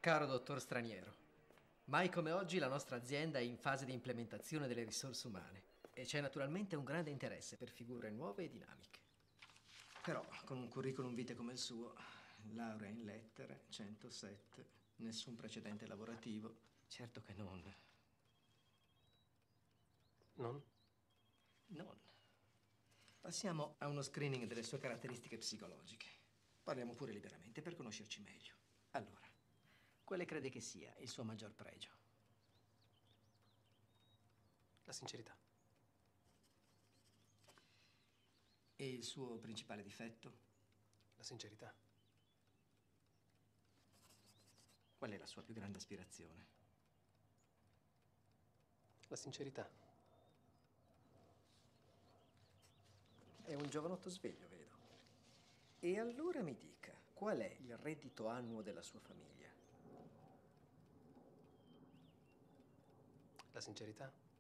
Caro dottor Straniero, mai come oggi la nostra azienda è in fase di implementazione delle risorse umane e c'è naturalmente un grande interesse per figure nuove e dinamiche. Però, con un curriculum vitae come il suo, laurea in lettere, 107, nessun precedente lavorativo, certo che non. Non? Non. Passiamo a uno screening delle sue caratteristiche psicologiche. Parliamo pure liberamente per conoscerci meglio. Allora, quale crede che sia il suo maggior pregio? La sincerità. E il suo principale difetto? La sincerità. Qual è la sua più grande aspirazione? La sincerità. È un giovanotto sveglio, vedo. E allora mi dica, qual è il reddito annuo della sua famiglia? La sincerità.